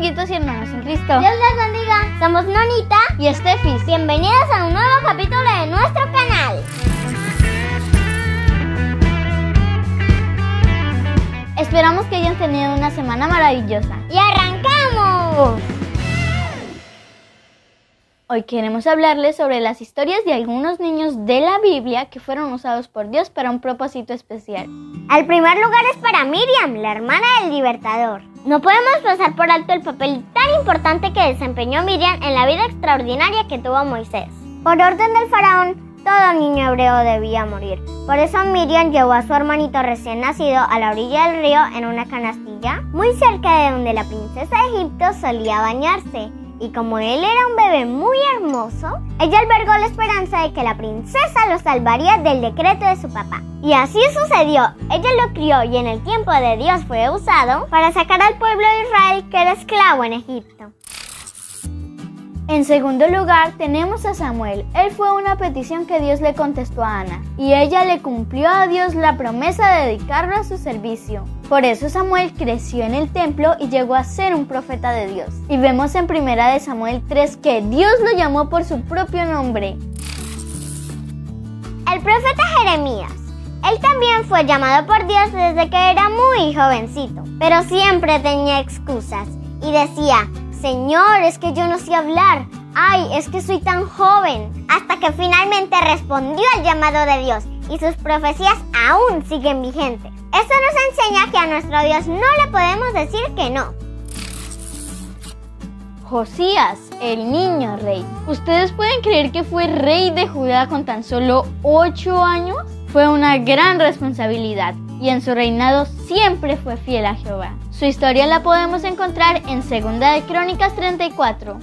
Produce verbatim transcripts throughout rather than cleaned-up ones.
amiguitos y hermanos en Cristo. Dios les bendiga. Somos Nonita y Estefis. Bienvenidos a un nuevo capítulo de nuestro canal. Esperamos que hayan tenido una semana maravillosa. ¡Y arrancamos! Hoy queremos hablarles sobre las historias de algunos niños de la Biblia que fueron usados por Dios para un propósito especial. El primer lugar es para Miriam, la hermana del libertador. No podemos pasar por alto el papel tan importante que desempeñó Miriam en la vida extraordinaria que tuvo Moisés. Por orden del faraón, todo niño hebreo debía morir. Por eso Miriam llevó a su hermanito recién nacido a la orilla del río en una canastilla, muy cerca de donde la princesa de Egipto solía bañarse. Y como él era un bebé muy hermoso, ella albergó la esperanza de que la princesa lo salvaría del decreto de su papá. Y así sucedió. Ella lo crió y en el tiempo de Dios fue usado para sacar al pueblo de Israel que era esclavo en Egipto. En segundo lugar, tenemos a Samuel. Él fue una petición que Dios le contestó a Ana, y ella le cumplió a Dios la promesa de dedicarlo a su servicio. Por eso Samuel creció en el templo y llegó a ser un profeta de Dios. Y vemos en primera de Samuel tres que Dios lo llamó por su propio nombre. El profeta Jeremías. Él también fue llamado por Dios desde que era muy jovencito, pero siempre tenía excusas y decía: Señor, es que yo no sé hablar. Ay, es que soy tan joven. Hasta que finalmente respondió al llamado de Dios y sus profecías aún siguen vigentes. Esto nos enseña que a nuestro Dios no le podemos decir que no. Josías, el niño rey. ¿Ustedes pueden creer que fue rey de Judá con tan solo ocho años? Fue una gran responsabilidad y en su reinado siempre fue fiel a Jehová. Su historia la podemos encontrar en Segunda de Crónicas treinta y cuatro.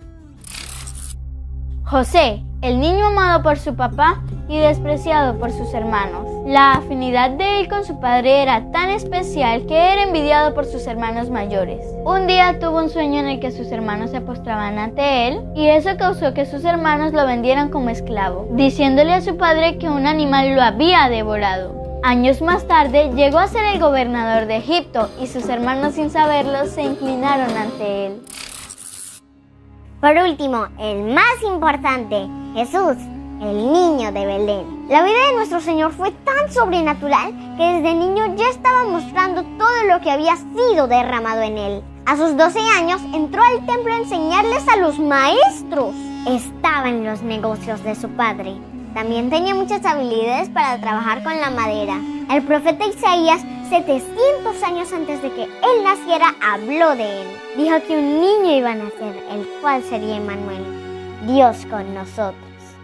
José, el niño amado por su papá y despreciado por sus hermanos. La afinidad de él con su padre era tan especial que era envidiado por sus hermanos mayores. Un día tuvo un sueño en el que sus hermanos se postraban ante él y eso causó que sus hermanos lo vendieran como esclavo, diciéndole a su padre que un animal lo había devorado. Años más tarde llegó a ser el gobernador de Egipto y sus hermanos, sin saberlo, se inclinaron ante él. Por último, el más importante, Jesús, el niño de Belén. La vida de nuestro Señor fue tan sobrenatural que desde niño ya estaba mostrando todo lo que había sido derramado en él. A sus doce años entró al templo a enseñarles a los maestros. Estaba en los negocios de su padre. También tenía muchas habilidades para trabajar con la madera. El profeta Isaías, setecientos años antes de que él naciera, habló de él. Dijo que un niño iba a nacer, el cual sería Emmanuel, Dios con nosotros.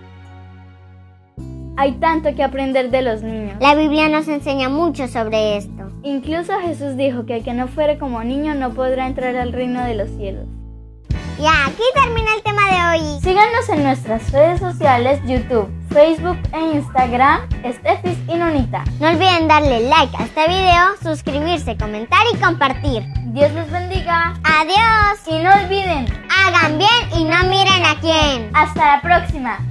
Hay tanto que aprender de los niños. La Biblia nos enseña mucho sobre esto. Incluso Jesús dijo que el que no fuere como niño no podrá entrar al reino de los cielos. Y aquí termina el tema de hoy. Síganos en nuestras redes sociales, YouTube, Facebook e Instagram, Estefis y Nonita. No olviden darle like a este video, suscribirse, comentar y compartir. Dios les bendiga. Adiós. Y no olviden, hagan bien y no miren a quién. Hasta la próxima.